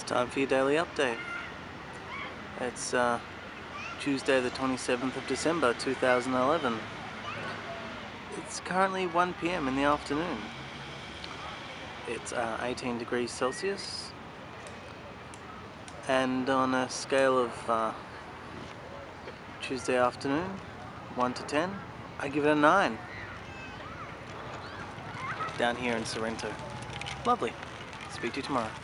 Time for your daily update. It's Tuesday the 27th of December 2011. It's currently 1 p.m. in the afternoon. It's 18 degrees Celsius, and on a scale of Tuesday afternoon, 1 to 10, I give it a 9. Down here in Sorrento. Lovely. Speak to you tomorrow.